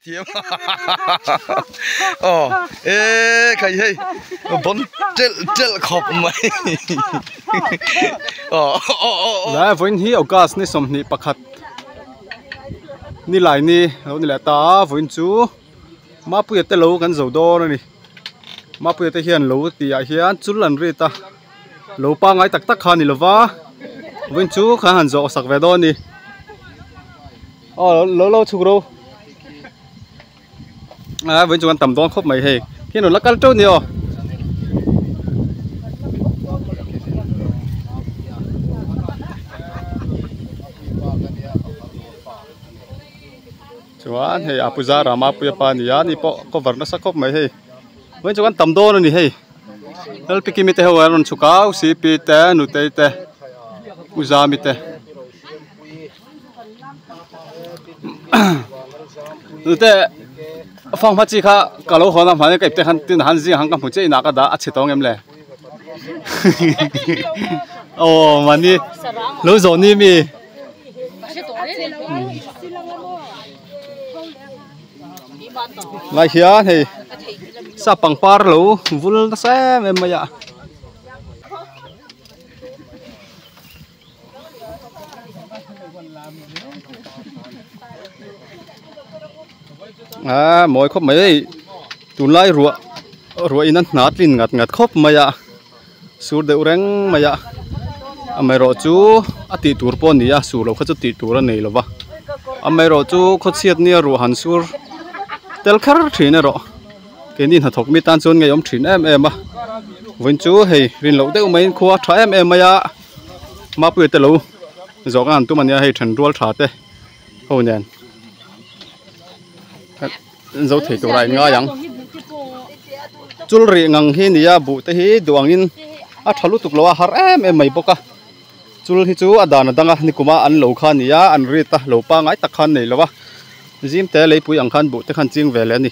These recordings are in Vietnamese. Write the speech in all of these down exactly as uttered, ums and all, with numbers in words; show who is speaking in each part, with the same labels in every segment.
Speaker 1: thiêm ồ ê cái gì bốn trel trel khop mày ồ
Speaker 2: đấy với hi ở gas này xong ni pakhat ni lại ni lâu ni lại ta với chú Mapuia te lâu kan zo do này Mapuia te hiền lâu thì à hiền chú lần rồi ta lâu pa ngay tak tak khan ni lova với chú khá hẳn zo sak về đó ni ồ lâu lâu chú đâu à với chú ăn tầm đó khóc mày hề khi nào lắc cá trâu nhiều chú ăn hề apuza rama puya pani ya ni po cover nó sắc khóc mày hề với chú ăn tầm đó nữa ni hề nó piki mi te hoa ron chukau si pi te nu te te uza mi te nu te phong phát chi khá cả lỗ khó làm phải cái tên tên hắn gì hắn cầm phụ chế nãy cái đã chết tao em lẽ ồ mà đi lỗ rồi đi mi lại here thì sa bằng par lỗ vul xe em mày ạ à mỗi khóc mấy tụi lai ruộng ruộng in nát linh ngặt ngặt khóc mày à sur đều reng mày à mày rồi chú à tì tour pon đi à sur lâu khát chú tì tour này lâu va à mày rồi chú khát xiết nia ruộng han sur tel khar thìn rồi cái nhìn hạt thóc mi tan chôn ngày ông thìn em em à vốn chú hay rin lâu đấy mấy khoa trái em em mày à mà bữa tới lâu rõ ràng tụi mình hay thành ruộng thả thế hồi nè dấu thể kiểu này ngay rằng chul ri ngang hi nia bu te hi duang in a thalu tuk lo har em em mai boka chul hi chu adana danga ni kuma an lo khan nia an ri ta lo pa ngai tak khan nei lo wa jim te lei pui ang khan bu te khan ching ve le ni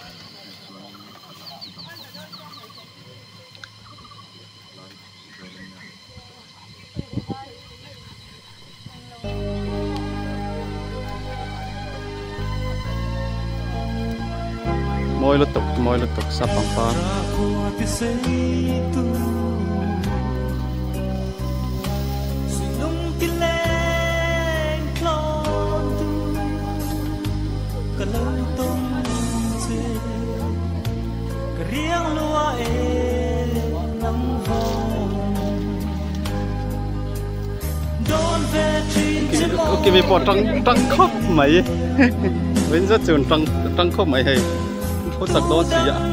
Speaker 2: môi lật tục môi lật tục sắp bằng pha ok vì bỏ trăng trăng khóc mày vẫn rất trường trăng trăng khóc mày hay hốt sạc đó gì ạ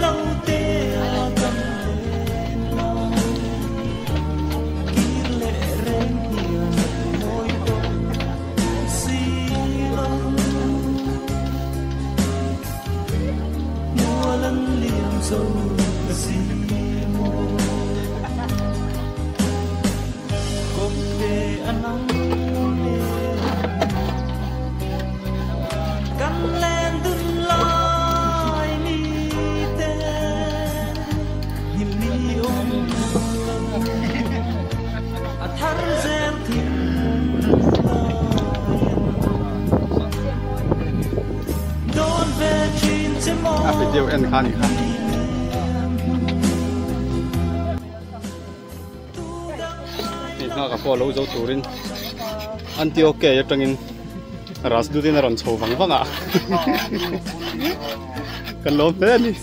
Speaker 2: video en khan khan ni na ka follow zo turin antioke ya tangin ras du din ron chho wang wang a kan lom te ni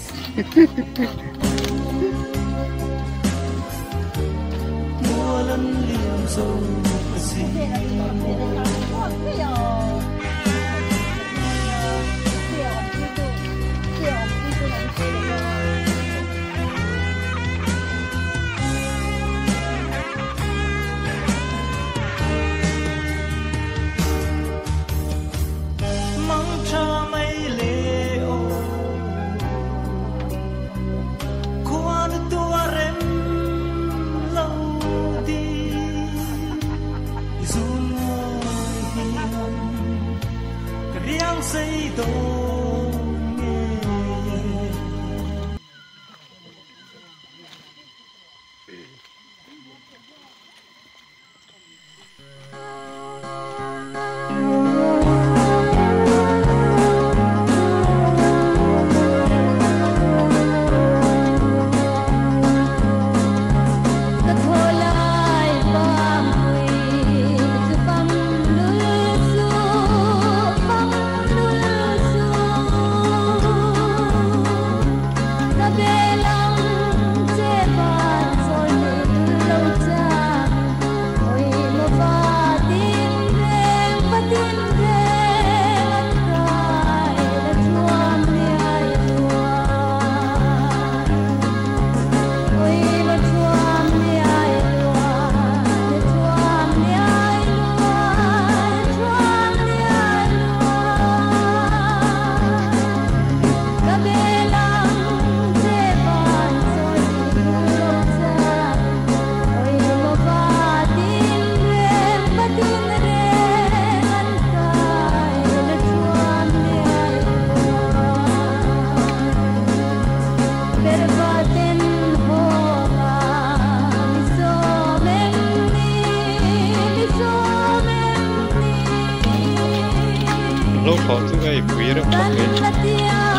Speaker 2: rượu khóc kì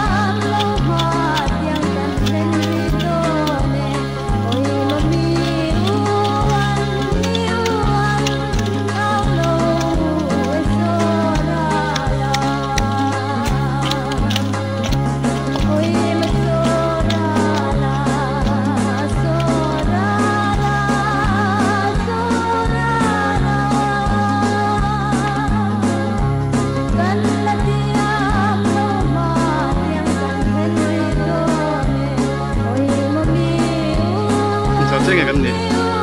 Speaker 2: cái gần đi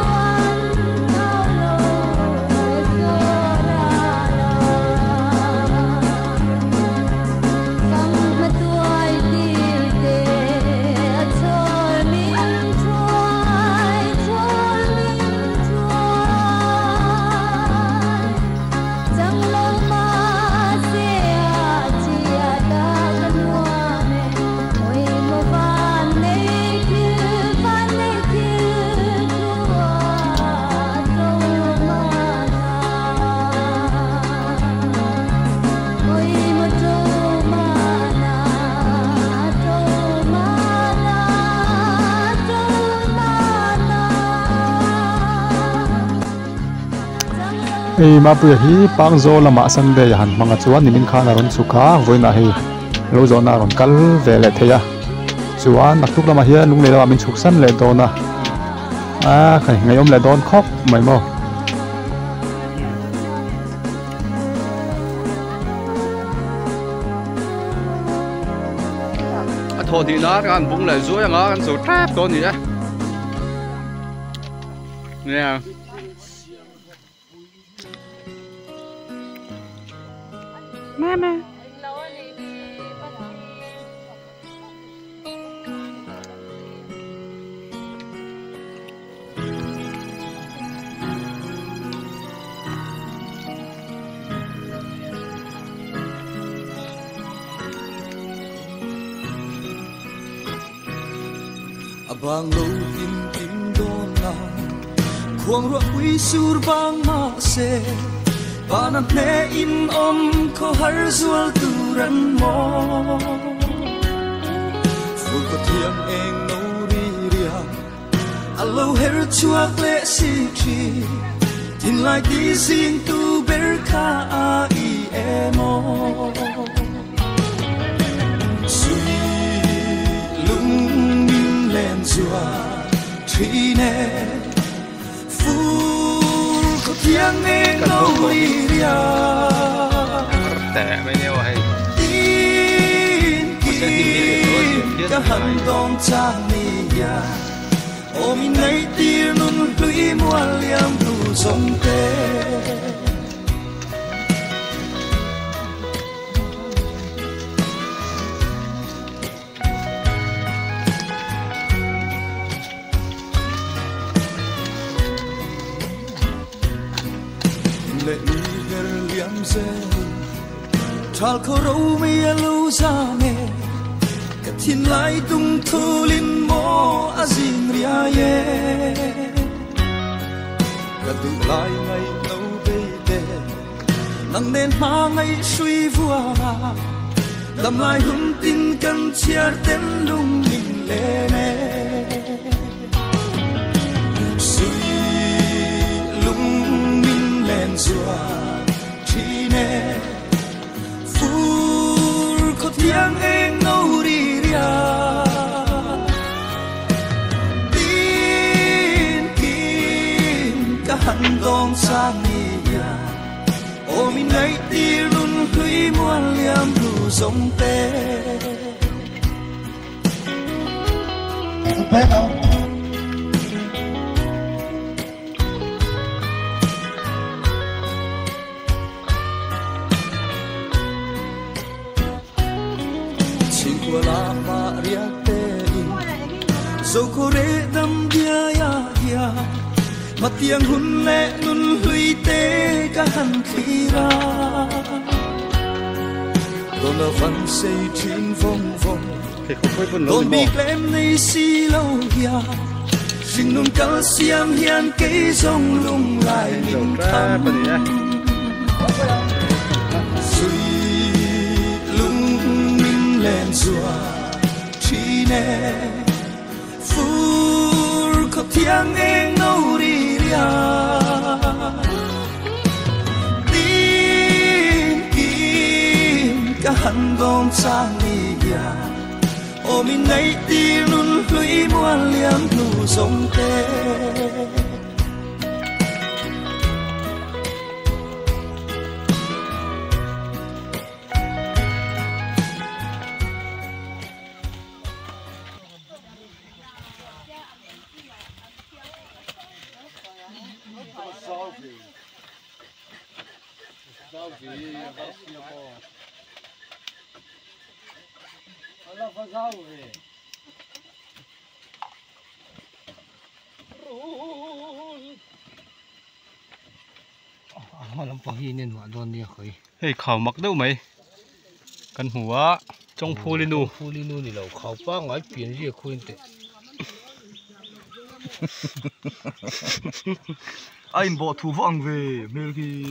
Speaker 3: Ei Mapuia hi pangzo lama Sunday han manga chuan nimin kha na ron chuka voina hi lo zo na ron kal vele theya chuan naktuk lama hian lung le lama min chuksan le dona a khai ngayom le don khop mai mo
Speaker 2: a tho di na kan bung le zo nga kan so trap to ni a nè mama
Speaker 4: abang lo tim tim don na khuang ro ui sur bang ma se Banan ne in om ko har zual turan mo Ful ko thiam eng no ri ria Allo her chuak le si chi Tin lai di sing tu ber kha a i emo Sui lung nim len zua Tri ne Có tiếng nghe nỗi ria
Speaker 2: tệ mấy nêu hay
Speaker 4: tin kia cả hẳn đông cha nia ôm in ngay tia nun lũy mua liam tu sông tê lệ người liam dê thal khâu râu mi lâu ra mẹ cả thiên lai tung thu linh mô a zing ria ye cả tu lai ngày lâu bê bê nang nên ma ngày suy vua làm lại hung tin căn chia tên lung linh lệ nè Zua chine fur ko tiang eng no ri ria tin kin ka han dong sa nia o min nai ti lun hui muan liam lu sông te la maria te zo kore dam dia ya ya matiang hun le nun hui te ka han khira don la van sei chin vong vong don bi klem nei si lo ya sing nun kal siam hian ke zong lung lai ning tham sui lung lên chùa chi nè phur có tiếng em nâu đi ra tin kim cả hẳn bông sang đi ya ô mình ngay tin luôn lũy muôn liếm nụ sông tê
Speaker 5: làm bao nhiêu nên mà đòn đi khơi
Speaker 2: hey khảo mặc đâu mày căn hùa trong phu lên nu
Speaker 5: phu lên nu này là khảo ba ngái biển gì khơi thế
Speaker 1: anh bỏ thủ vang về mel ki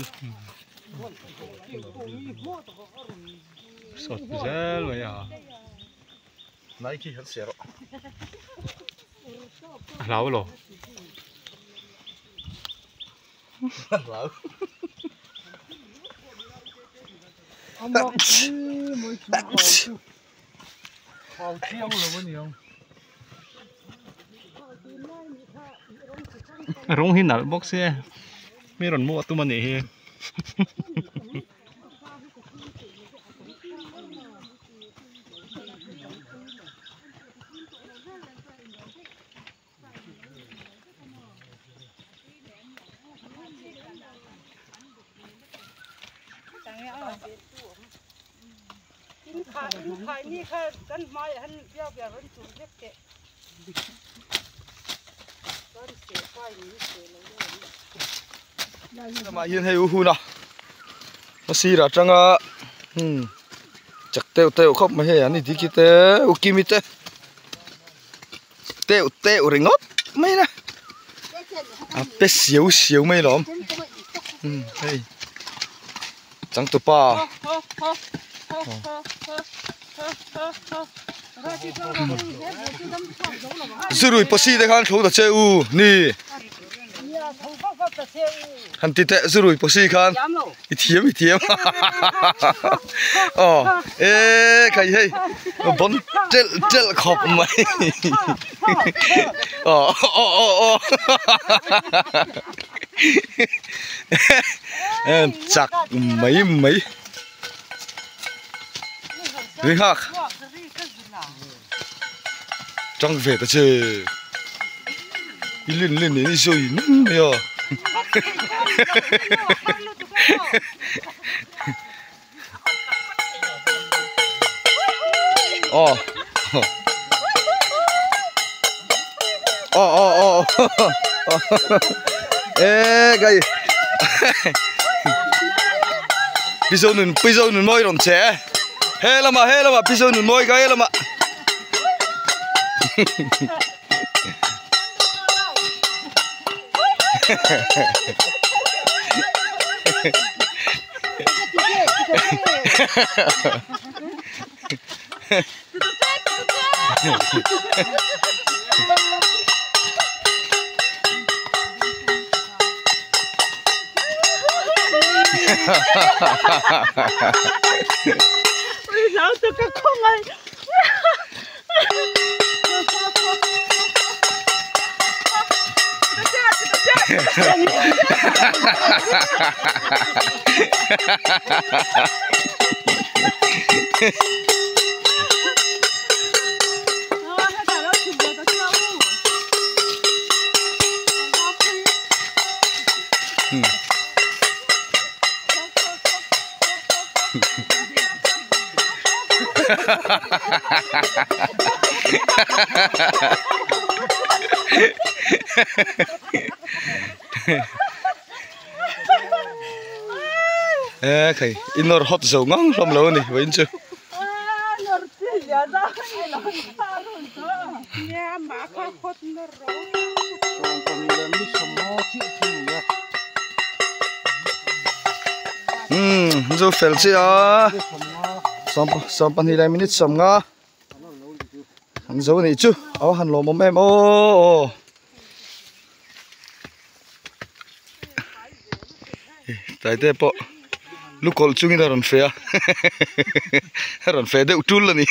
Speaker 2: sốt dễ vậy à
Speaker 1: nãy khi hết xe rồi
Speaker 2: lão rồi
Speaker 1: lão
Speaker 5: khảo chiang rồi vậy nhỉ
Speaker 2: rong hin nào box xe mấy ròn mua tụi mình này
Speaker 6: khai ni khai kan mai han bia bia ran chu lek ke kan se khai ni se lo
Speaker 1: mà hiền hay u hu nào nó xì ra trăng à hmm chắc teo teo khóc mà hay anh đi kia teo u kim teo teo teo rồi ngót mấy nè à bé xíu xíu mấy lắm hmm hey chẳng tụi pa rồi bác sĩ để khán thấu được chơi u nè hắn tít tệ rồi bác sĩ khán ít thiếm ít thiếm ờ ê cái hay bón tel tel khóc mày ờ ờ ờ ờ chắc mấy mấy Ring hak. Trăng về ta chơi. Đi lên lên đến đi rồi nấm mày à. Ờ. Ờ ờ ờ. Ê cái. Bây giờ mình bây giờ mình mới làm trẻ. Hê lắm mà, hê lắm mà, bây giờ mình môi cái lắm mà.
Speaker 6: Ôi giáo tôi cái không ai.
Speaker 1: Ê khỉ, in nó hot dầu ngon lắm lâu này, vậy chứ? Hmm, zo fel chứ à? som som pan hi lai minute som nga han zo ni chu aw han lo mom em o tại thế po lúc col chung ina ron fe ron fe de utul ni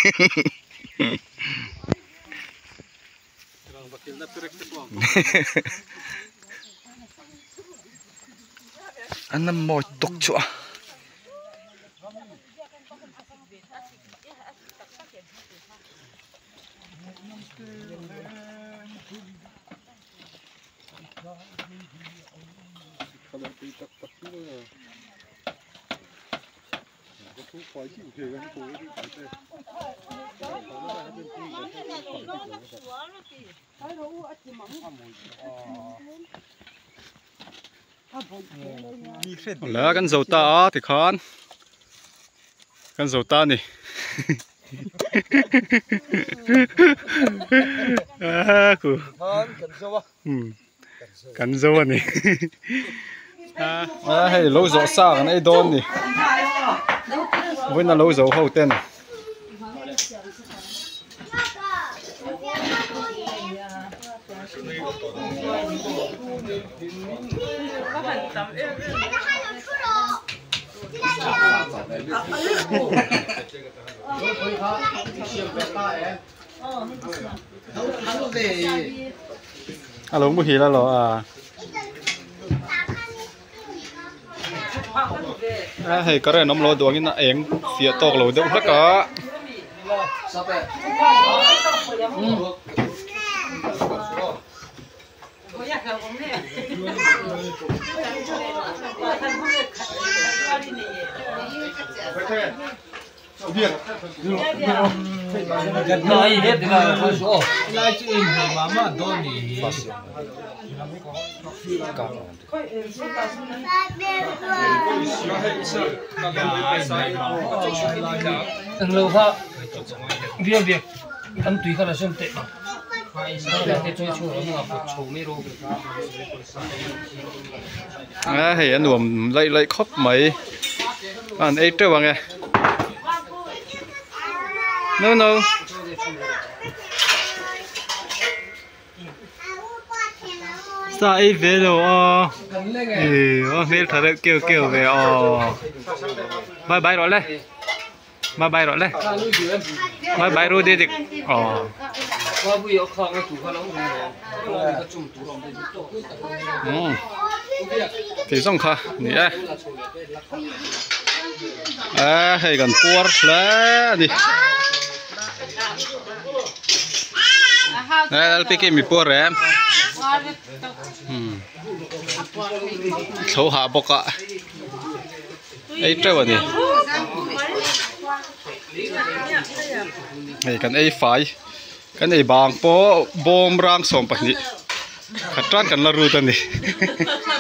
Speaker 1: anh nằm mỏi tốc chua
Speaker 2: lỡ căn dầu ta thì khó căn dầu ta này à cô căn dầu này à hay lâu dầu xa cái này đòn này với nó lâu dầu hậu tên alo mua hì là lo à à hay cái này nấm lo đồ cái nó eng phía tóc lo đâu hết cả
Speaker 5: nói hết thì là con số lại chỉ in thì mà mà đôi thì anh lâu ha việc việc anh tùy khá là xem tệ
Speaker 2: à hay anh nuông lấy lấy khóc mấy anh ấy chơi bằng nghe no no sao ấy về rồi à ừ về thật là kêu kêu về à bye bye rồi đấy bye bye rồi đấy bye bye rồi đi được à ừ thì xong khá nè à hay gần cuốn lá đi đây là cái mi cuốn em thấu hạ bọc ạ ấy chơi vào đi này cái ấy phải cái này bằng po bom rang som phải đi khát tràn cái là ruột này